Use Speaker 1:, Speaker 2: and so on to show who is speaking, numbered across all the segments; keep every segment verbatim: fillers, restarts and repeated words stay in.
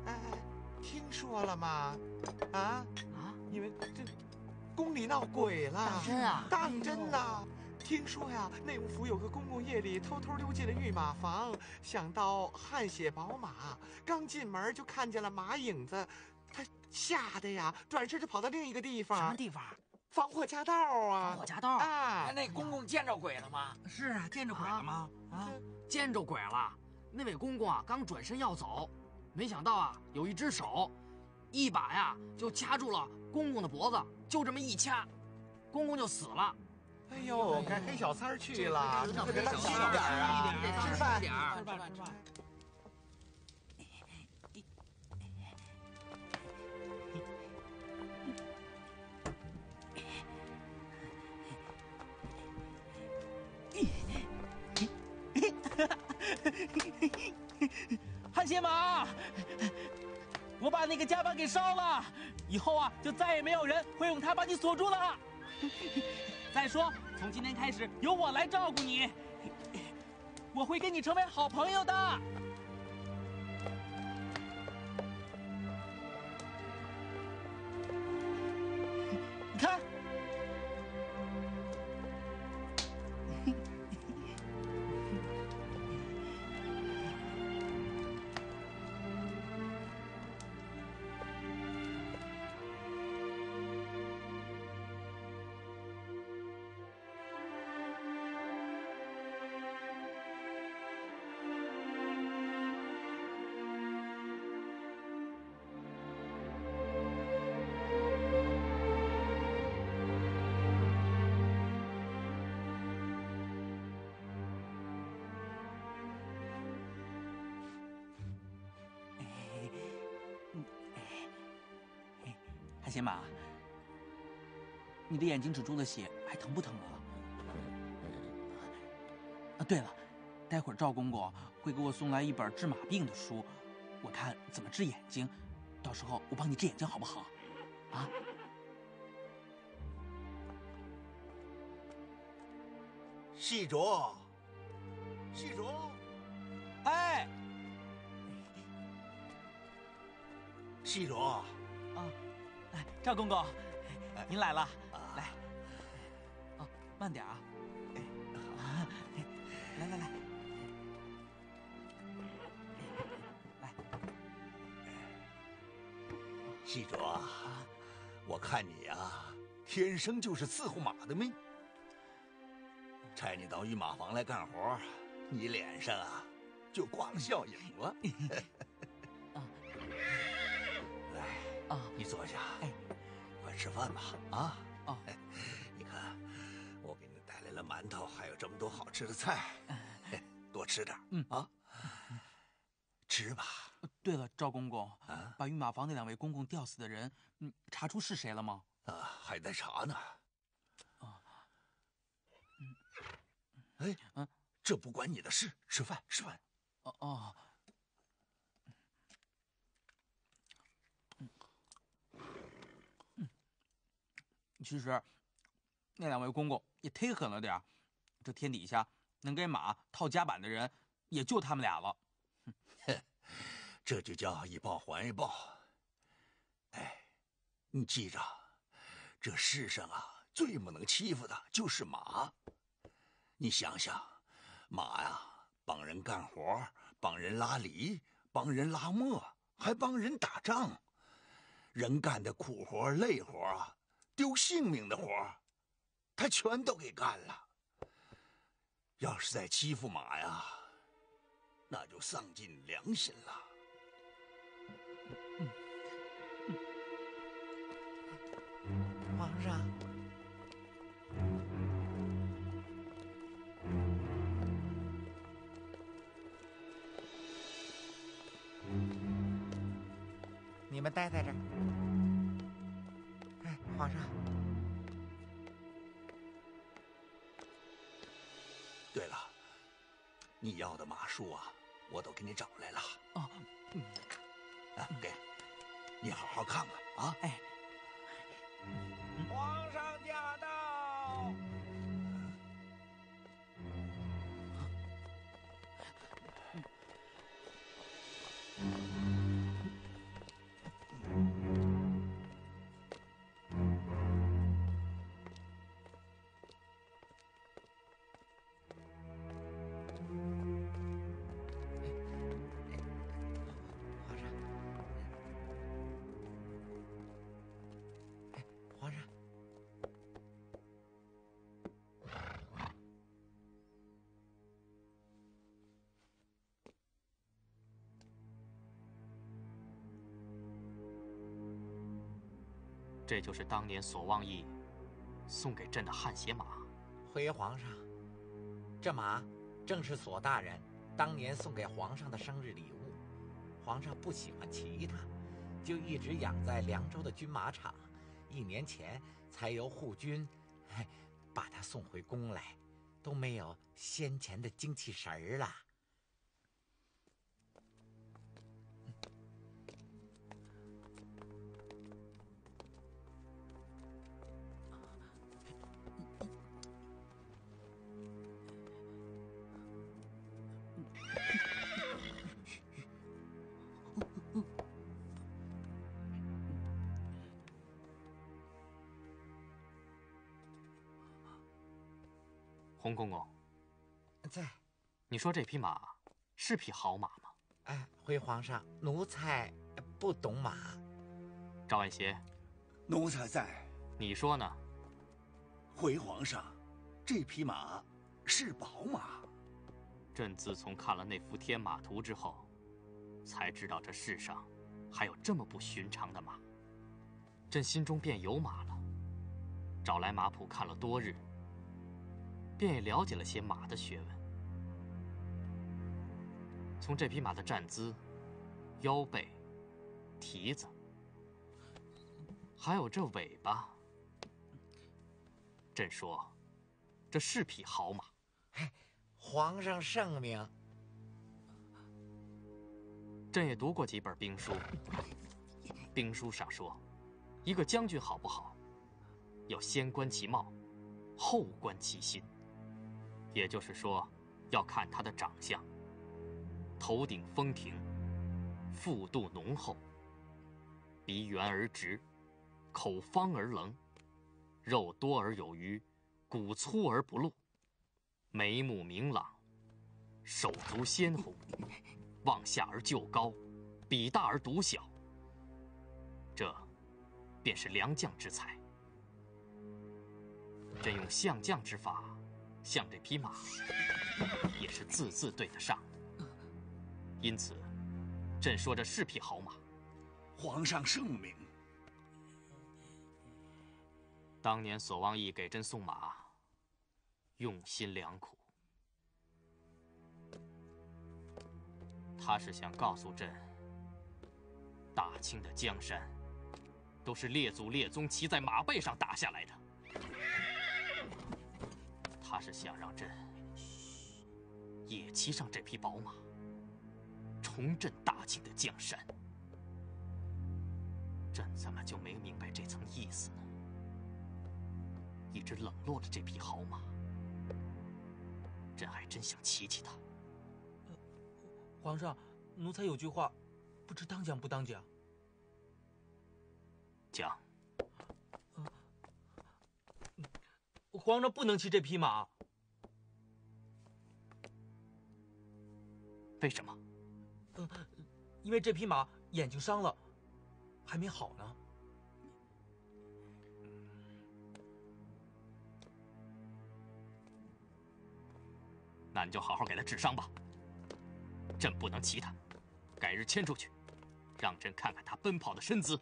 Speaker 1: 哎，听说了吗？啊啊！你们这宫里闹鬼了！
Speaker 2: 当真啊？
Speaker 1: 当真呐！听说呀，内务府有个公公夜里偷偷溜进了御马房，想到汗血宝马，刚进门就看见了马影子，他吓得呀，转身就跑到另一个地方。
Speaker 2: 什么地方？
Speaker 1: 防火夹道啊！
Speaker 2: 防火夹道
Speaker 1: 啊！
Speaker 3: 那公公见着鬼了吗？
Speaker 2: 是啊，见着鬼了吗？
Speaker 3: 啊，
Speaker 2: 见着鬼了。那位公公啊，刚转身要走，没想到啊，有一只手，一把呀就掐住了公公的脖子，就这么一掐，公公就死了。
Speaker 1: 哎呦，该黑小三去了，
Speaker 2: 这
Speaker 1: 给他
Speaker 2: 细
Speaker 1: 点啊！
Speaker 2: 吃饭点儿，
Speaker 3: 吃饭吃饭。
Speaker 4: 汗血马，我把那个夹板给烧了，以后啊，就再也没有人会用它把你锁住了。再说，从今天开始由我来照顾你，我会跟你成为好朋友的。你看。汗血马，你的眼睛只中了血，还疼不疼啊？啊，对了，待会儿赵公公会给我送来一本治马病的书，我看怎么治眼睛，到时候我帮你治眼睛好不好？啊？
Speaker 5: 细竹，细竹，
Speaker 4: 哎，
Speaker 5: 细竹。
Speaker 4: 啊，哎，赵公公，您来了，啊、来，哦，慢点啊，哎，啊，来来来，来，
Speaker 5: 细竹啊，我看你呀，天生就是伺候马的命。差你到御马房来干活，你脸上啊就挂了笑影了。
Speaker 4: 啊，
Speaker 5: 来。
Speaker 4: 啊，
Speaker 5: 你坐下，
Speaker 4: 哎，
Speaker 5: 快吃饭吧！啊，
Speaker 4: 哦，
Speaker 5: 你看，我给你带来了馒头，还有这么多好吃的菜，多吃点，嗯啊，吃吧。
Speaker 4: 对了，赵公公，啊，把御马房那两位公公吊死的人，嗯，查出是谁了吗？
Speaker 5: 啊，还在查呢。
Speaker 4: 啊，
Speaker 5: 嗯，哎，啊，这不关你的事，吃饭，吃饭。
Speaker 4: 哦哦。其实，那两位公公也忒狠了点儿。这天底下能给马套夹板的人，也就他们俩了。
Speaker 5: 哼，这就叫一报还一报。哎，你记着，这世上啊，最不能欺负的就是马。你想想，马呀，帮人干活，帮人拉犁，帮人拉磨，还帮人打仗。人干的苦活、累活啊，丢性命的活，他全都给干了。要是再欺负马呀，那就丧尽良心了。
Speaker 1: 嗯嗯、皇上，你们待在这儿。哎，皇上。
Speaker 5: 对了，你要的马术啊，我都给你找来了。
Speaker 4: 哦，嗯，
Speaker 5: 啊，给，你好好看看啊。
Speaker 4: 哎，
Speaker 3: 皇上驾到！
Speaker 2: 这就是当年索望义送给朕的汗血马。
Speaker 1: 回皇上，这马正是索大人当年送给皇上的生日礼物。皇上不喜欢骑它，就一直养在凉州的军马场。一年前才由护军把它送回宫来，都没有先前的精气神儿了。
Speaker 2: 洪公公，
Speaker 1: 在。
Speaker 2: 你说这匹马是匹好马吗？
Speaker 1: 哎，回皇上，奴才不懂马。
Speaker 2: 赵爱邪，
Speaker 5: 奴才在。
Speaker 2: 你说呢？
Speaker 5: 回皇上，这匹马是宝马。
Speaker 2: 朕自从看了那幅天马图之后，才知道这世上还有这么不寻常的马。朕心中便有马了，找来马谱看了多日，便也了解了些马的学问。从这匹马的站姿、腰背、蹄子，还有这尾巴，朕说，这是匹好马。
Speaker 1: 皇上圣明。
Speaker 2: 朕也读过几本兵书，兵书上说，一个将军好不好，要先观其貌，后观其心。也就是说，要看他的长相，头顶丰庭，腹肚浓厚，鼻圆而直，口方而棱，肉多而有余，骨粗而不露，眉目明朗，手足鲜红，望下而就高，比大而独小。这便是良将之才。朕用相将之法相这匹马，也是字字对得上的。因此，朕说这是匹好马。
Speaker 5: 皇上圣明。
Speaker 2: 当年索望义给朕送马，用心良苦。他是想告诉朕，大清的江山，都是列祖列宗骑在马背上打下来的。他是想让朕也骑上这匹宝马，重振大清的江山。朕怎么就没明白这层意思呢？一直冷落了这匹好马，朕还真想骑骑它。
Speaker 4: 皇上，奴才有句话，不知当讲不当讲。
Speaker 2: 讲。
Speaker 4: 皇上不能骑这匹马。
Speaker 2: 为什么？
Speaker 4: 嗯，因为这匹马眼睛伤了，还没好呢。
Speaker 2: 那你就好好给他治伤吧。朕不能骑他，改日牵出去，让朕看看他奔跑的身姿。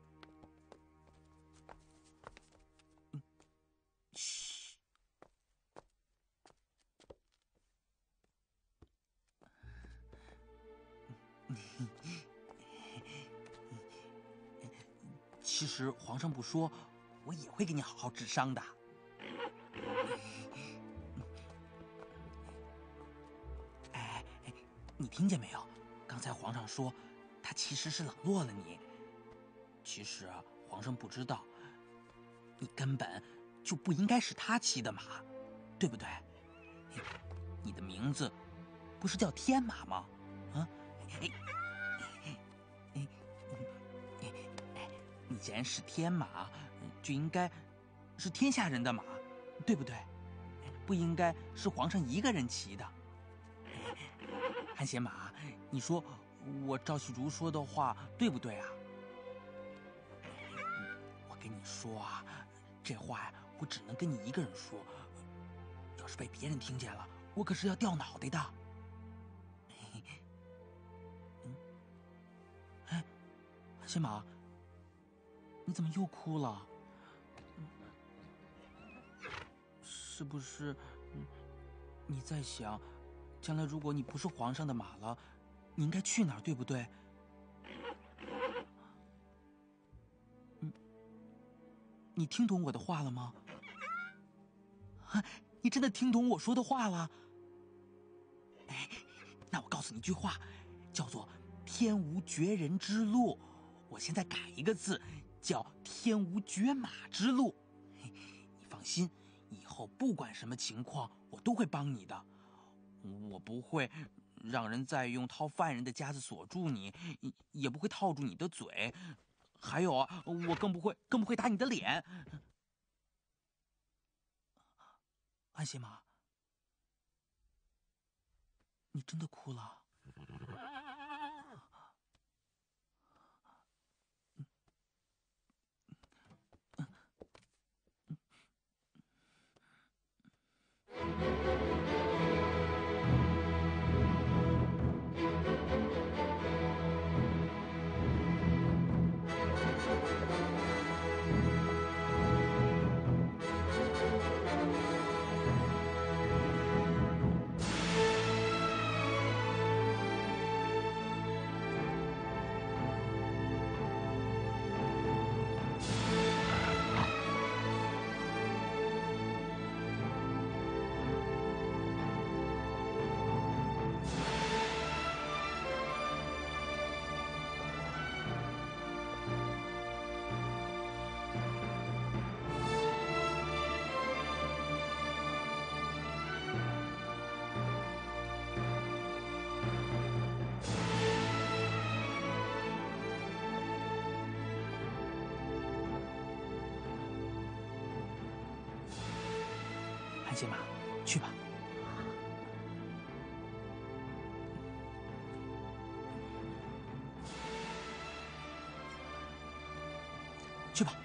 Speaker 4: 嗯，嘘。其实皇上不说，我也会给你好好治伤的。哎，你听见没有？刚才皇上说，他其实是冷落了你。其实皇上不知道，你根本就不应该是他骑的马，对不对？你的名字不是叫天马吗？啊？你既然是天马，就应该是天下人的马，对不对？不应该是皇上一个人骑的。汗血马，你说我赵喜竹说的话对不对啊？我跟你说啊，这话呀，我只能跟你一个人说。要是被别人听见了，我可是要掉脑袋的。嗯，哎，汗血马， 你怎么又哭了？是不是你在想，将来如果你不是皇上的马了，你应该去哪儿，对不对？你你听懂我的话了吗？啊，你真的听懂我说的话了？哎，那我告诉你一句话，叫做“天无绝人之路”。我现在改一个字，叫“天无绝马之路”。你放心，以后不管什么情况，我都会帮你的。我不会让人再用套犯人的夹子锁住你，也不会套住你的嘴。还有啊，我更不会更不会打你的脸。安邪马，你真的哭了？安邪马，去吧。去吧。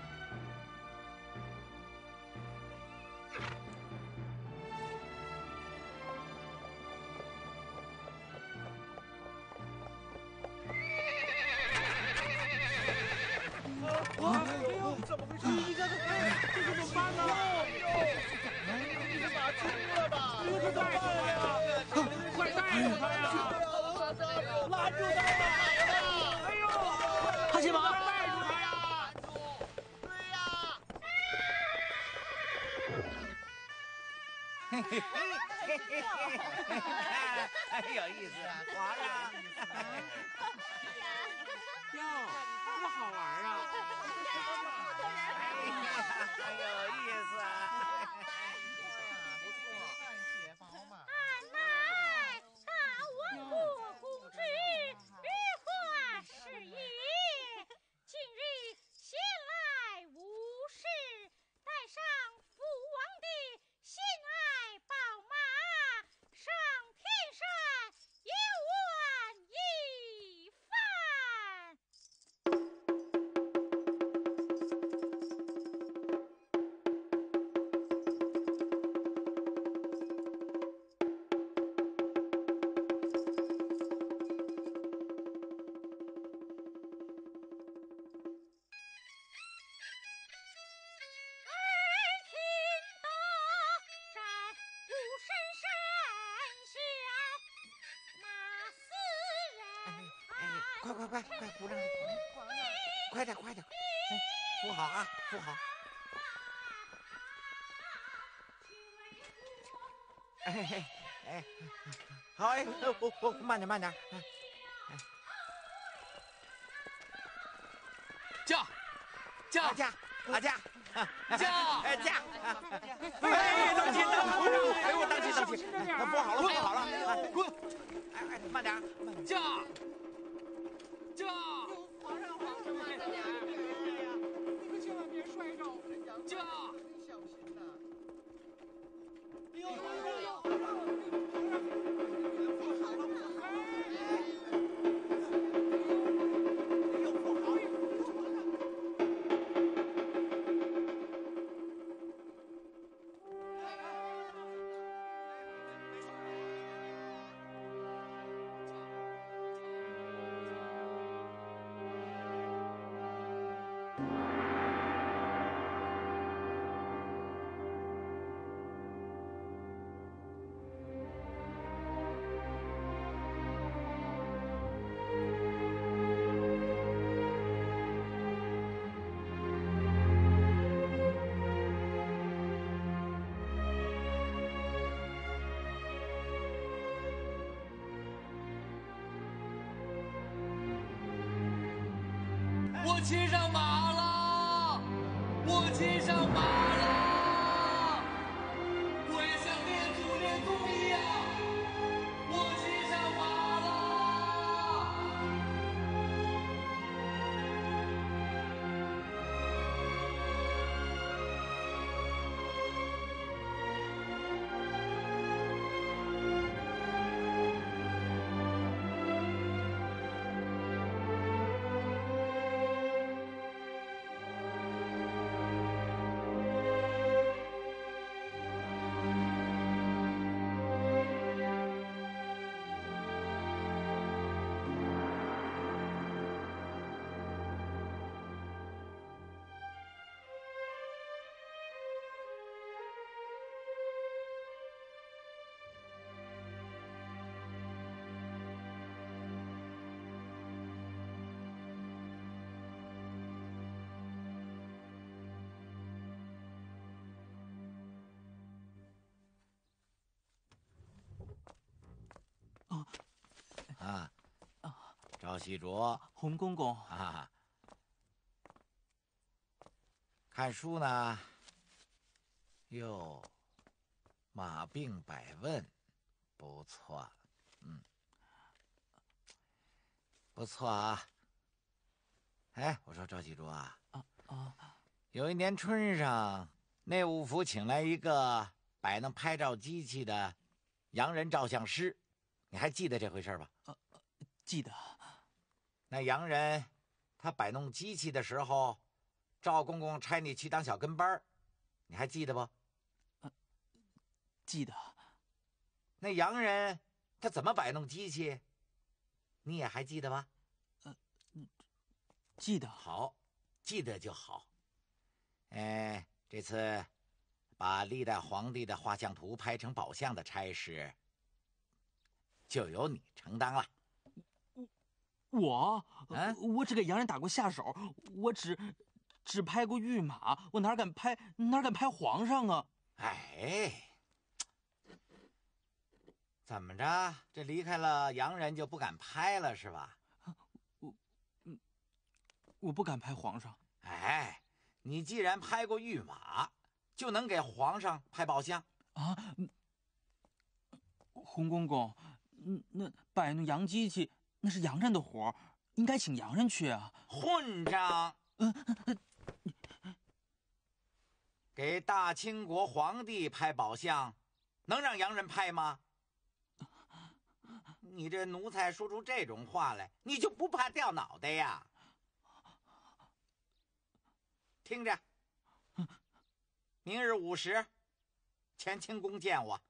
Speaker 3: 啊！哎呦，怎么回事？你这这可怎么办呢？你是马惊了吧？这可怎么办呀？快带住他呀！拦住他呀！哎呦，
Speaker 4: 安邪马，
Speaker 3: 带住他呀！对呀！
Speaker 6: 嘿嘿嘿嘿嘿嘿，有意思，皇上。
Speaker 1: 哟，这么好玩啊！
Speaker 6: 哎呀，有意思啊！
Speaker 3: 不错，汗血宝马。
Speaker 7: 俺乃大文国公之御花是也。今日闲来无事，带上父王的心爱宝马上天山游玩一番。
Speaker 1: 快快快快鼓掌！快点快点！哎，扶好啊，扶好！哎哎哎，好哎，我我慢点慢点。
Speaker 2: 驾驾
Speaker 1: 阿驾阿驾
Speaker 2: 驾
Speaker 1: 哎驾！哎，当心当心！哎呦，当心当心！扶好了扶好了！
Speaker 2: 滚！
Speaker 1: 哎哎，慢点慢点！
Speaker 2: 驾驾！
Speaker 3: 皇上皇上慢着点！哎呀，你可千万别摔着！
Speaker 2: 驾！
Speaker 3: 真小心呐！哎呦，皇上！
Speaker 7: 哎
Speaker 2: 我骑上马了，我骑上马了，我也像练祖练宗一样，我骑上马了。
Speaker 6: 啊，赵喜卓，
Speaker 4: 洪公公
Speaker 6: 啊，看书呢？哟，马病百问，不错，嗯，不错啊。哎，我说赵喜卓啊，
Speaker 4: 啊啊，
Speaker 6: 有一年春上，内务府请来一个摆弄拍照机器的洋人照相师，你还记得这回事吧？
Speaker 4: 呃，记得。
Speaker 6: 那洋人他摆弄机器的时候，赵公公差你去当小跟班，你还记得不？
Speaker 4: 呃，记得。
Speaker 6: 那洋人他怎么摆弄机器，你也还记得吧？
Speaker 4: 呃，记得。
Speaker 6: 好，记得就好。哎，这次把历代皇帝的画像图拍成宝相的差事，就由你承当了。
Speaker 4: 我，
Speaker 6: 啊，
Speaker 4: 我只给洋人打过下手，我只只拍过御马，我哪敢拍哪敢拍皇上啊？
Speaker 6: 哎，怎么着？这离开了洋人就不敢拍了是吧？
Speaker 4: 我，嗯，我不敢拍皇上。
Speaker 6: 哎，你既然拍过御马，就能给皇上拍宝相
Speaker 4: 啊？洪公公，嗯，那摆弄洋机器那是洋人的活，应该请洋人去啊。
Speaker 6: 混账！给大清国皇帝拍宝相，能让洋人拍吗？你这奴才说出这种话来，你就不怕掉脑袋呀？听着，明日午时，乾清宫见我。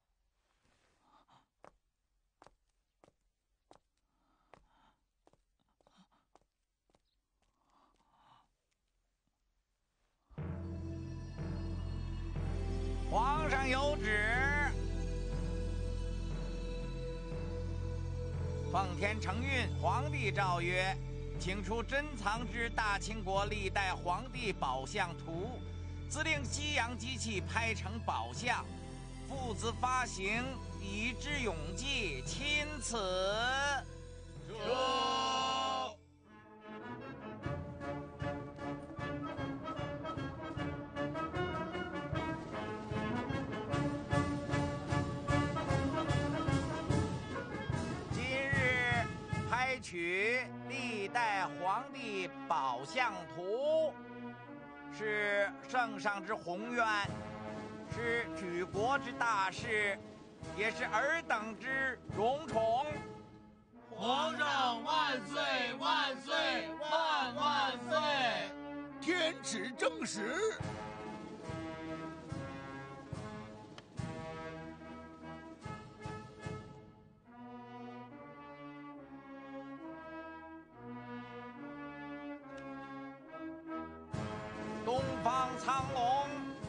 Speaker 6: 皇上有旨，奉天承运，皇帝诏曰：请出珍藏之大清国历代皇帝宝相图，自令西洋机器拍成宝相，父子发行，以之永记，钦此。
Speaker 3: 说。
Speaker 6: 取历代皇帝宝相图，是圣上之宏愿，是举国之大事，也是尔等之荣宠。
Speaker 3: 皇上万岁万岁万万岁！
Speaker 5: 天旨正实。
Speaker 6: 东方苍龙，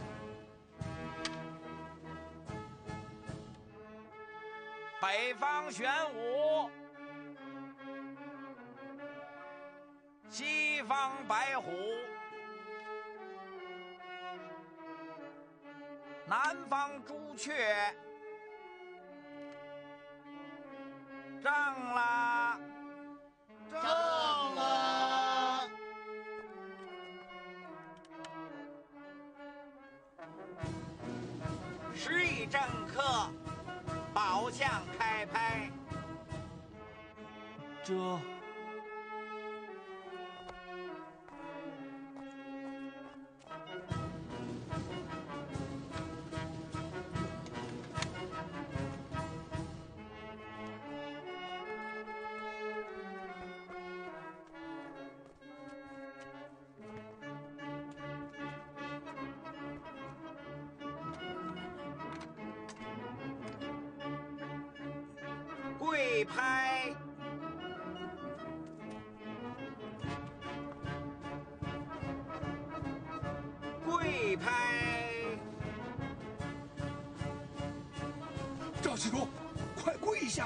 Speaker 6: 北方玄武，西方白虎，南方朱雀，正了，
Speaker 3: 正了。
Speaker 6: 相开拍。
Speaker 4: 这。
Speaker 6: 跪拍，跪拍，
Speaker 5: 赵启主，快跪下！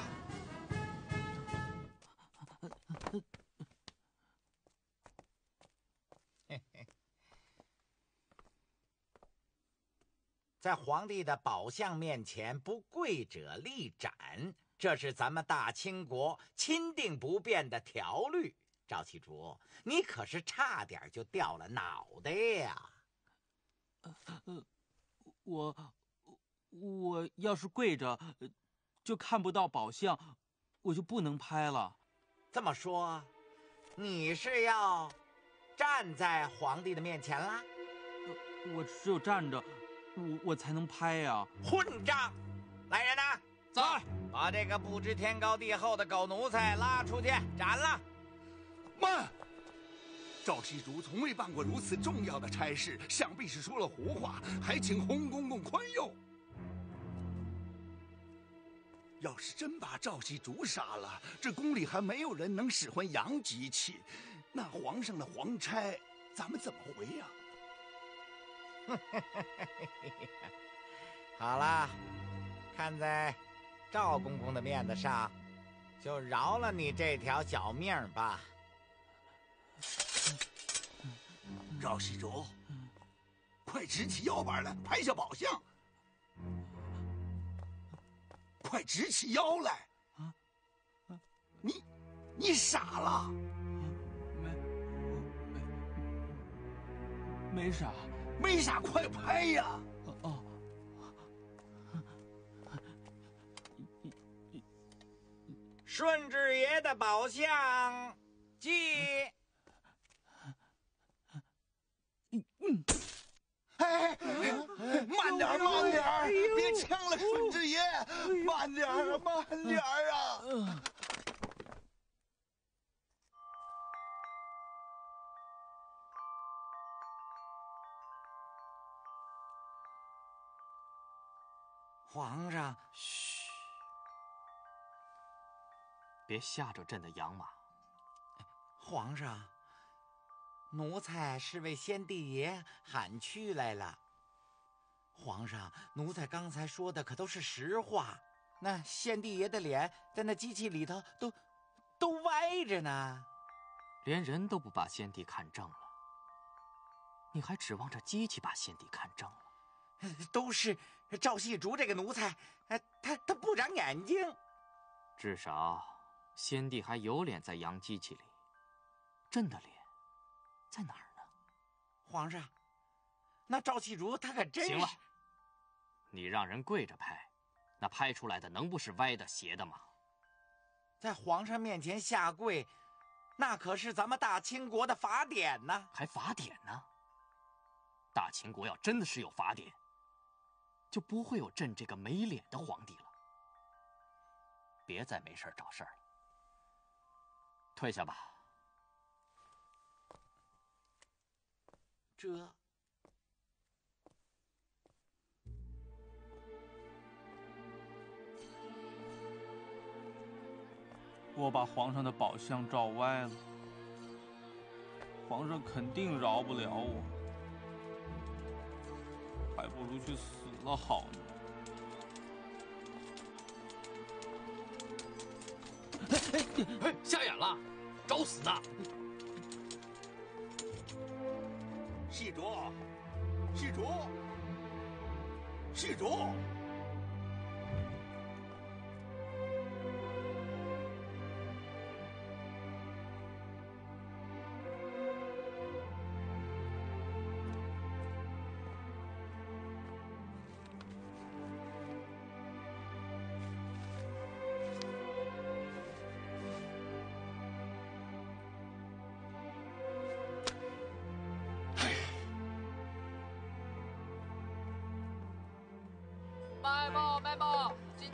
Speaker 6: 在皇帝的宝相面前不跪者立斩。 这是咱们大清国钦定不变的条律，赵启主，你可是差点就掉了脑袋呀！
Speaker 4: 呃，我我要是跪着，就看不到宝相，我就不能拍了。
Speaker 6: 这么说，你是要站在皇帝的面前啦？
Speaker 4: 呃、我只有站着，我我才能拍呀！
Speaker 6: 混账！来人呐！
Speaker 4: 在，
Speaker 6: 把这个不知天高地厚的狗奴才拉出去斩了！
Speaker 5: 慢！赵西竹从未办过如此重要的差事，想必是说了胡话，还请洪公公宽宥。要是真把赵西竹杀了，这宫里还没有人能使唤洋机器，那皇上的皇差咱们怎么回呀？
Speaker 6: 好了，看在 赵公公的面子上，就饶了你这条小命吧。
Speaker 5: 赵西竹，快直起腰板来，拍下宝相！快直起腰来！你，你傻了？
Speaker 4: 没，没，没傻，
Speaker 5: 没傻，快拍呀！
Speaker 4: 哦。
Speaker 6: 顺治爷的宝相，记。
Speaker 5: 嗯，哎，慢点，慢点，别呛了顺治爷！慢点，慢点啊！
Speaker 6: 皇上，
Speaker 2: 嘘。 别吓着朕的养马。
Speaker 6: 皇上，奴才是为先帝爷喊屈来了。皇上，奴才刚才说的可都是实话。那先帝爷的脸在那机器里头都都歪着呢，
Speaker 2: 连人都不把先帝看正了，你还指望着机器把先帝看正了？
Speaker 6: 都是赵细竹这个奴才，他他不长眼睛。
Speaker 2: 至少。 先帝还有脸在洋机器里，朕的脸在哪儿呢？
Speaker 6: 皇上，那赵细竹他可真是……
Speaker 2: 行了，你让人跪着拍，那拍出来的能不是歪的斜的吗？
Speaker 6: 在皇上面前下跪，那可是咱们大清国的法典呢。
Speaker 2: 还法典呢？大清国要真的是有法典，就不会有朕这个没脸的皇帝了。别再没事找事儿了。 退下吧。
Speaker 6: 这，
Speaker 4: 我把皇上的宝相照歪了，皇上肯定饶不了我，还不如去死了好呢。
Speaker 2: 哎，瞎眼了，找死呢！
Speaker 5: 细竹，细竹，细竹。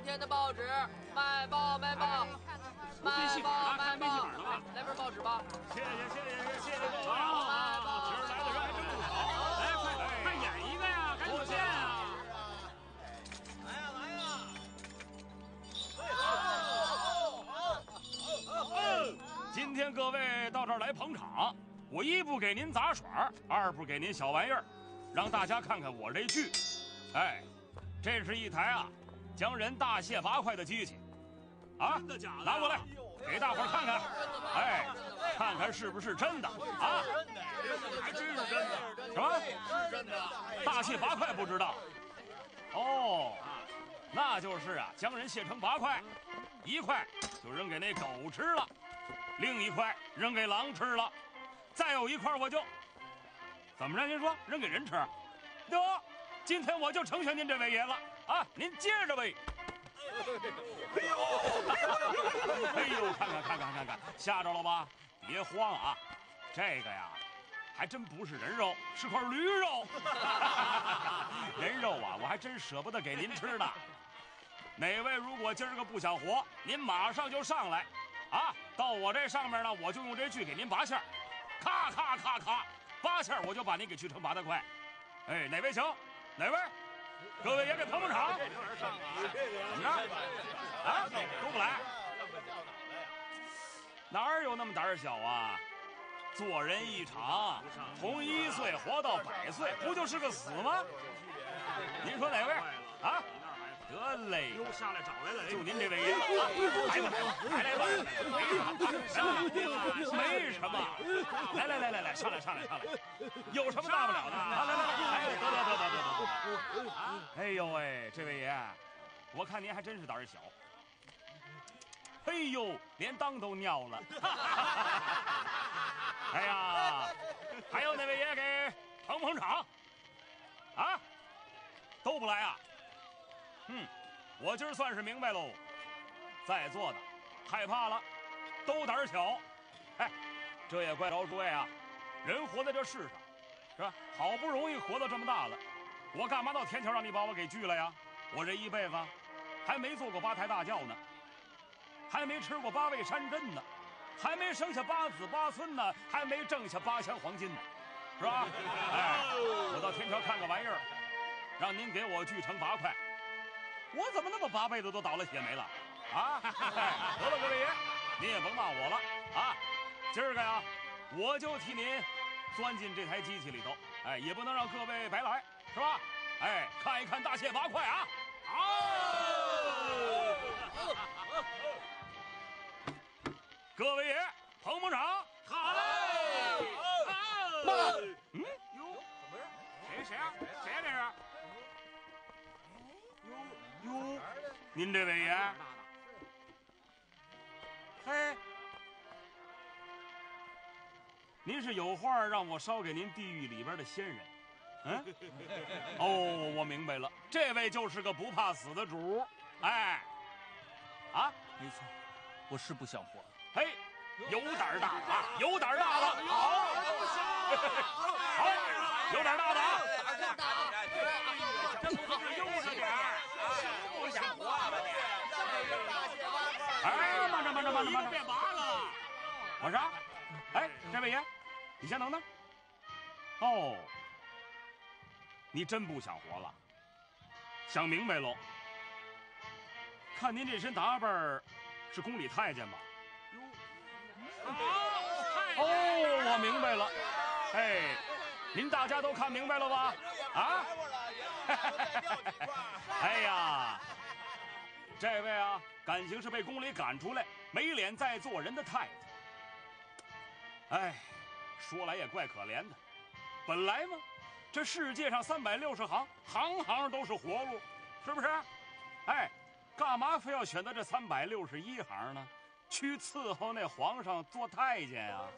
Speaker 2: 天的报纸，卖报卖报，卖报卖报，来份报纸吧。
Speaker 8: 谢谢谢谢谢谢各位啊！今儿来的人还真不少。来，快快演一个呀，赶紧现啊！
Speaker 3: 来呀来呀！
Speaker 8: 今天各位到这儿来捧场，我一不给您杂耍，二不给您小玩意儿，让大家看看我这剧。哎，这是一台啊将人大卸八块的机器，啊，
Speaker 3: 真的假的？
Speaker 8: 拿过来，给大伙儿看看。哎，看看是不是真的啊？
Speaker 3: 还真是真的。
Speaker 8: 什么？
Speaker 3: 是真的。
Speaker 8: 大卸八块不知道？哦，那就是啊，将人卸成八块，一块就扔给那狗吃了，另一块扔给狼吃了，再有一块我就怎么着？您说扔给人吃？得，今天我就成全您这位爷了啊！您接着呗。
Speaker 3: 哎呦，
Speaker 8: 哎呦，看看看看看看，吓着了吧？别慌啊，这个呀，还真不是人肉，是块驴肉。人肉啊，我还真舍不得给您吃呢。哪位如果今儿个不想活，您马上就上来，啊，到我这上面呢，我就用这锯给您拔线儿，咔咔咔咔，八线我就把您给锯成拔得快。哎，哪位行？哪位？各位也给捧捧场。怎么着？啊，都不来？哪儿有那么胆小啊？做人一场，从一岁活到百岁，不就是个死吗？您说哪位？啊？得嘞，
Speaker 3: 又下来找来了，
Speaker 8: 就您这位爷了啊！来吧，来来吧，没什么，来来来来来，上来上来上来，有什么大不了的？来来来，哎，得得得得得得，哎呦喂，这位爷，我看您还真是胆小。哎呦，连裆都尿了。哎呀，还有那位爷给捧捧场，啊，都不来啊？嗯，我今儿算是明白喽，在座的害怕了，都胆小。哎，这也怪着诸位啊，人活在这世上，是吧？好不容易活到这么大了，我干嘛到天桥让你把我给锯了呀？我这一辈子还没做过八抬大轿呢，还没吃过八味山珍呢，还没生下八子八孙呢，还没挣下八箱黄金呢，是吧？哎，我到天桥看个玩意儿，让您给我锯成八块。我怎么那么八辈子都倒了血霉了啊？得了，各位爷，您也甭骂我了啊！今儿个呀，我就替您钻进这台机器里头，哎，也不能让各位白来，是吧？哎，看一看大卸八块啊！好，各位爷捧捧场，好嘞！妈，嗯，哟，谁谁啊？谁呀这是？哟，您这位爷，嘿，您是有话让我捎给您地狱里边的仙人，嗯？哦，我明白了，这位就是个不怕死的主，哎，啊，
Speaker 4: 没错，我是不想活了。
Speaker 8: 嘿，有胆大的啊，有胆大的，好，好，有胆大的啊！哎，慢着慢着慢着慢着，别拔了！我说，哎，这位爷，你先等等。哦，你真不想活了？想明白喽？看您这身打扮，是宫里太监吧？哦，我明白了。哎，您大家都看明白了吧？啊？哎呀！这位啊，感情是被宫里赶出来，没脸再做人的太监。哎，说来也怪可怜的。本来嘛，这世界上三百六十行，行行都是活路，是不是？哎，干嘛非要选择这三百六十一行呢？去伺候那皇上做太监啊？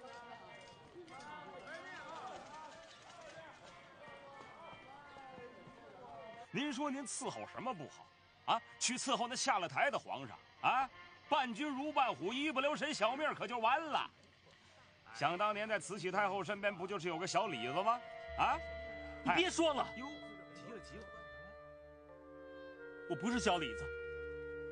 Speaker 8: 您说您伺候什么不好？啊，去伺候那下了台的皇上啊，伴君如伴虎，一不留神小命可就完了。想当年在慈禧太后身边，不就是有个小李子吗？啊，
Speaker 4: 你别说了，
Speaker 3: 哟，急了急了，
Speaker 4: 我不是小李子，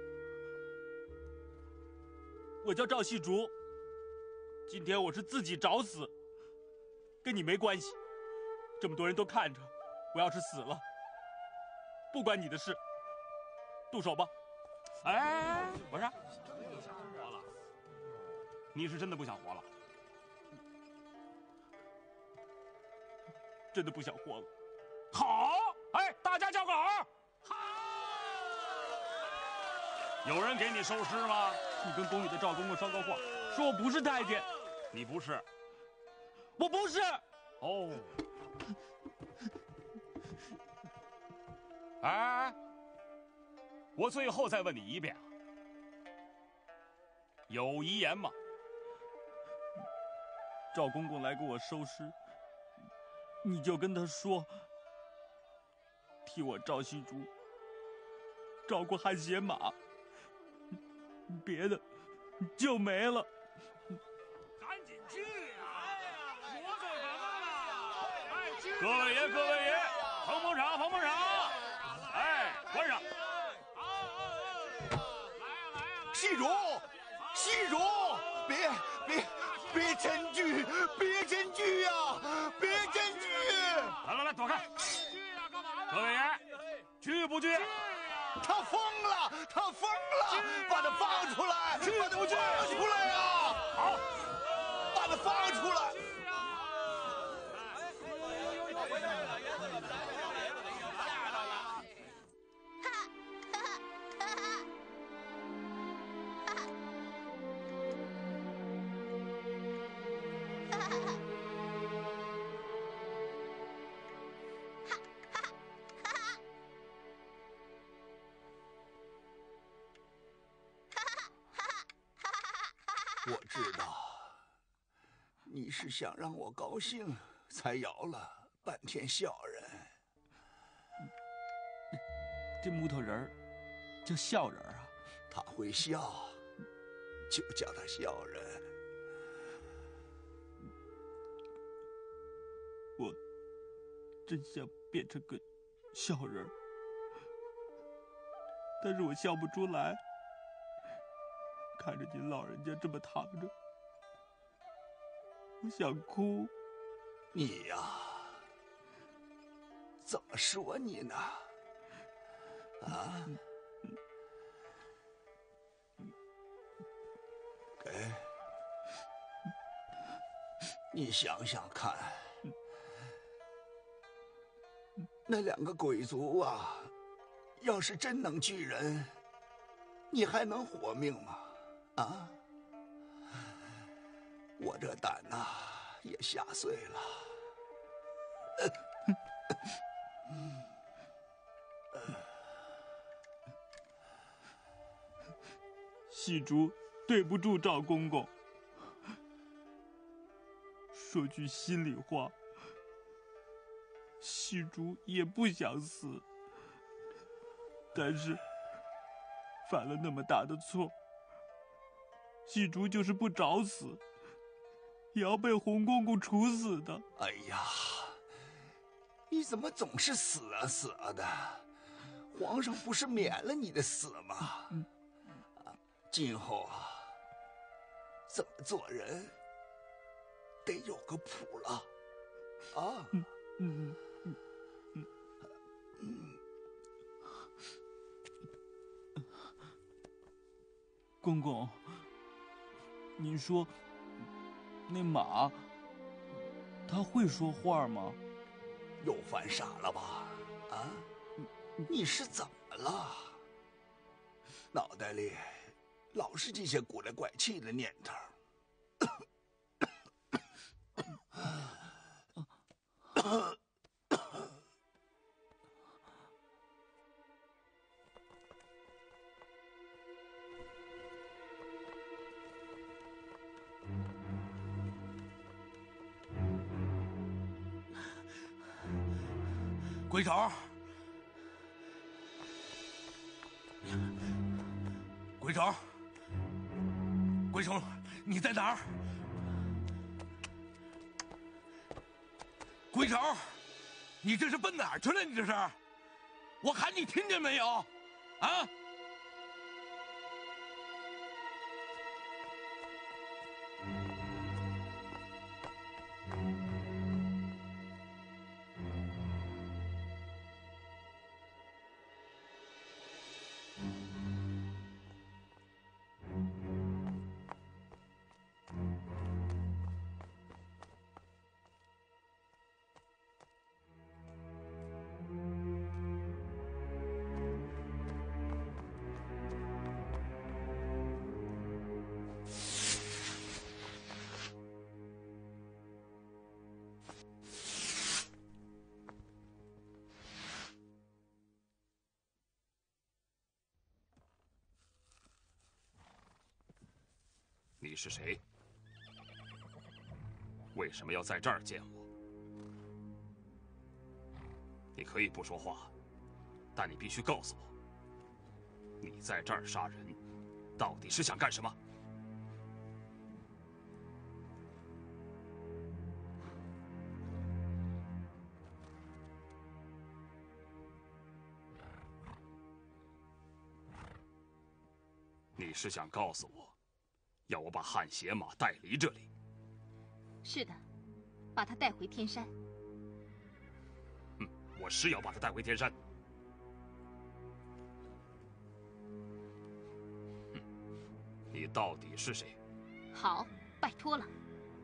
Speaker 4: 我叫赵细竹。今天我是自己找死，跟你没关系。这么多人都看着，我要是死了，不关你的事。动手吧。
Speaker 8: 哎，不是，活了？你是真的不想活了？
Speaker 4: 真的不想活了。
Speaker 8: 好，哎，大家叫个好。好。有人给你收尸吗？
Speaker 4: 你跟宫里的赵公公捎个话，说我不是太监。
Speaker 8: 你不是？
Speaker 4: 我不是。
Speaker 8: 哦。哎，我最后再问你一遍，有遗言吗？
Speaker 4: 赵公公来给我收尸，你就跟他说，替我赵细竹照顾汗血马，别的就没了。
Speaker 8: 赶紧去呀！我干什么了？哎，去！各位爷，各位爷，捧捧场，捧捧场！哎，关上！
Speaker 5: 细竹，细竹，别别别真锯，别真锯呀！别真锯！
Speaker 8: 来来来，躲开！各位爷，锯不锯？
Speaker 5: 他疯了，他疯了！把他放出来！
Speaker 8: 锯不锯？
Speaker 5: 放出来呀！
Speaker 8: 好，
Speaker 5: 把他放出来！我知道，你是想让我高兴，才摇了半天笑人。
Speaker 4: 这木头人儿叫笑人啊，
Speaker 5: 他会笑，就叫他笑人。
Speaker 4: 我真想变成个笑人，但是我笑不出来。看着您老人家这么躺着，我想哭。
Speaker 5: 你呀，怎么说你呢？啊？哎，你想想看，那两个鬼族啊，要是真能聚人，你还能活命吗？啊！我这胆呐、啊、也吓碎了。
Speaker 4: 细竹对不住赵公公。说句心里话，细竹也不想死，但是犯了那么大的错。细竹就是不找死，也要被洪公公处死的。
Speaker 5: 哎呀，你怎么总是死啊死啊的？皇上不是免了你的死吗？嗯，今后啊，怎么做人得有个谱了，啊？嗯嗯嗯嗯
Speaker 4: 嗯。公公。您说，那马，它会说话吗？
Speaker 5: 又犯傻了吧？啊，你是怎么了？脑袋里老是这些古来怪气的念头。
Speaker 3: 鬼头，鬼头，鬼头，你在哪儿？鬼头，你这是奔哪儿去了？你这是？我喊你听见没有？啊？
Speaker 8: 你是谁？为什么要在这儿见我？你可以不说话，但你必须告诉我，你在这儿杀人，到底是想干什么？你是想告诉我，要我把汗血马带离这里？
Speaker 9: 是的，把他带回天山。
Speaker 8: 嗯，我是要把他带回天山。嗯，你到底是谁？
Speaker 9: 好，拜托了。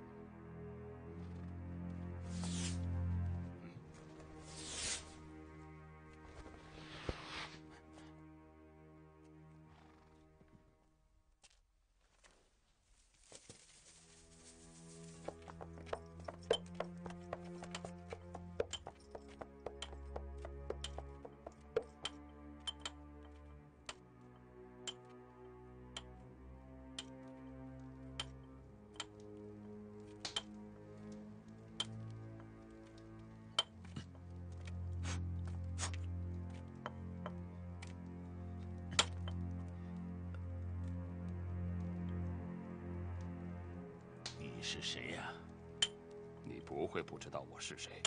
Speaker 5: 你是谁呀？
Speaker 8: 你不会不知道我是谁。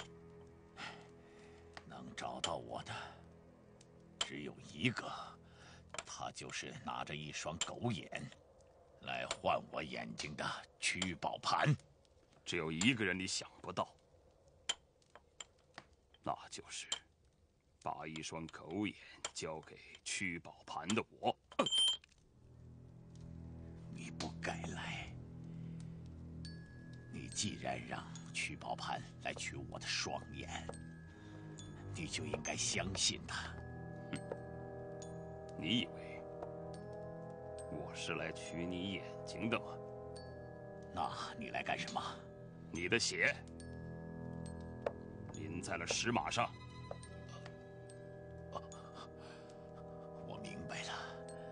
Speaker 5: 能找到我的只有一个，他就是拿着一双狗眼来换我眼睛的瞿宝盘。
Speaker 8: 只有一个人你想不到，那就是把一双狗眼交给瞿宝盘的我。
Speaker 5: 你不该来。你既然让瞿宝盘来取我的双眼，你就应该相信他。
Speaker 8: 你以为我是来取你眼睛的吗？
Speaker 5: 那你来干什么？
Speaker 8: 你的血淋在了石马上。
Speaker 5: 我明白了，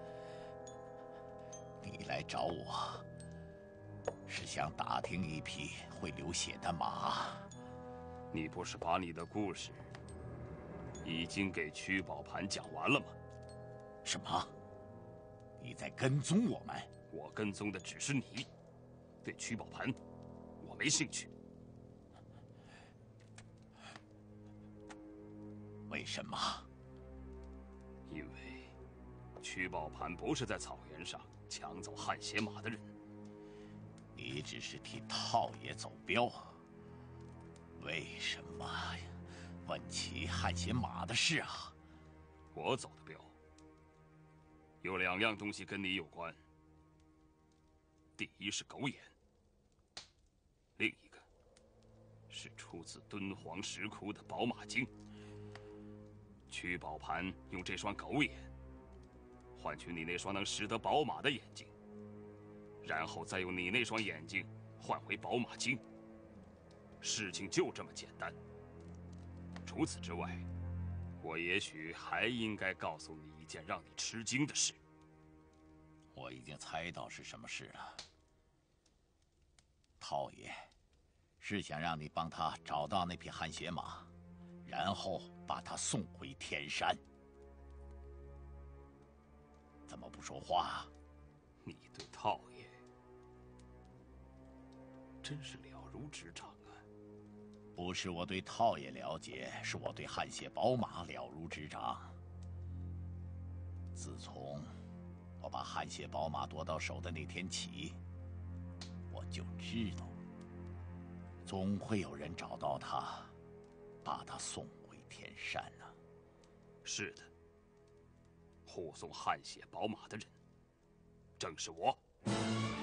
Speaker 5: 你来找我是想打听一匹会流血的马。
Speaker 8: 你不是把你的故事已经给瞿宝盘讲完了吗？
Speaker 5: 什么？你在跟踪我们？
Speaker 8: 我跟踪的只是你，对瞿宝盘我没兴趣。
Speaker 5: 为什么？
Speaker 8: 因为瞿宝盘不是在草原上抢走汗血马的人。
Speaker 5: 你只是替套爷走镖，为什么问起汗血马的事啊？
Speaker 8: 我走的镖有两样东西跟你有关，第一是狗眼，另一个是出自敦煌石窟的宝马经。瞿宝盘用这双狗眼换取你那双能识得宝马的眼睛，然后再用你那双眼睛换回宝马经。事情就这么简单。除此之外，我也许还应该告诉你一件让你吃惊的事。
Speaker 5: 我已经猜到是什么事了。套爷是想让你帮他找到那匹汗血马，然后把他送回天山。怎么不说话？
Speaker 8: 你对套爷真是了如指掌啊！
Speaker 5: 不是我对套爷了解，是我对汗血宝马了如指掌。自从我把汗血宝马夺到手的那天起，我
Speaker 10: 我就知道，总会有人找到他，把他送回天山呢、啊。
Speaker 8: 是的，护送汗血宝马的人，正是我。